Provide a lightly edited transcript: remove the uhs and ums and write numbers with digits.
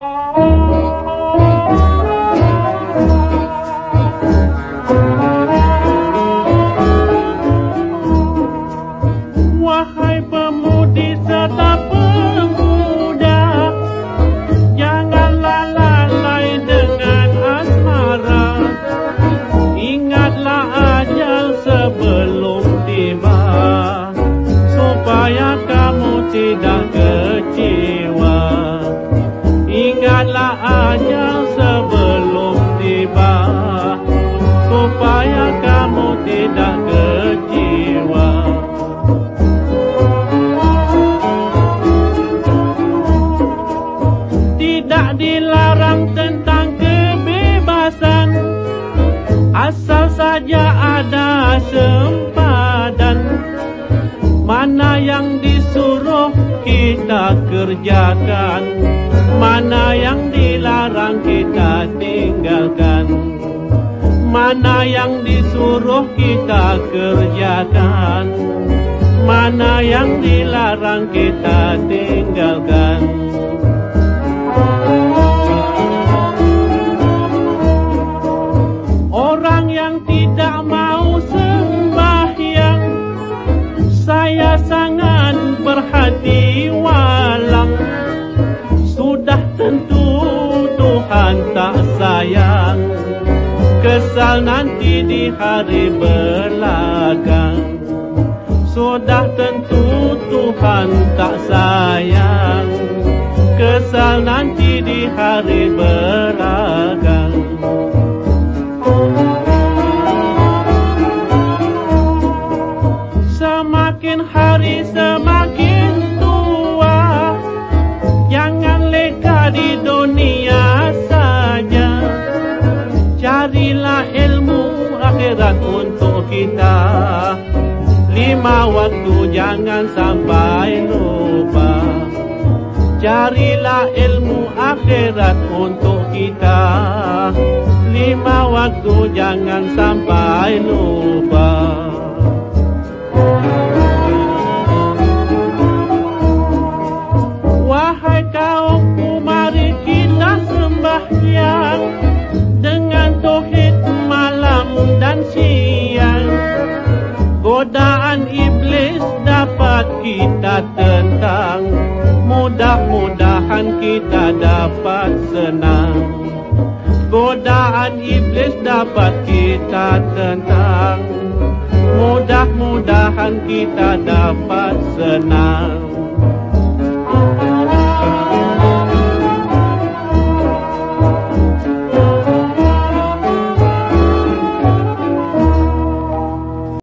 Wahai pemudi serta pemuda, janganlah lalai dengan asmara. Ingatlah ajal sebelum tiba, supaya kamu tidak kecewa. Ingatlah ajal sebelum tiba, supaya kamu tidak kecewa. Tidak dilarang tentang kebebasan, asal saja ada sempadan. Mana yang disuruh kita kerjakan, mana yang dilarang kita tinggalkan. Mana yang disuruh kita kerjakan, mana yang dilarang kita tinggalkan. Orang yang tidak mau sembahyang, saya sangat berhati walang. Sudah tentu Tuhan tak sayang, kesal nanti di hari belakang. Sudah tentu Tuhan tak sayang, kesal nanti di hari belakang. Semakin hari semakin tua, jangan leka di dunia saja. Carilah ilmu akhirat untuk kita, 5 waktu jangan sampai lupa. Carilah ilmu akhirat untuk kita, 5 waktu jangan sampai lupa. Wahai kaumku, mari kita sembahyang dengan tauhid malam dan siang. Godaan iblis dapat kita tentang, mudah-mudahan kita dapat senang. Godaan iblis dapat kita tentang, mudah-mudahan kita dapat senang.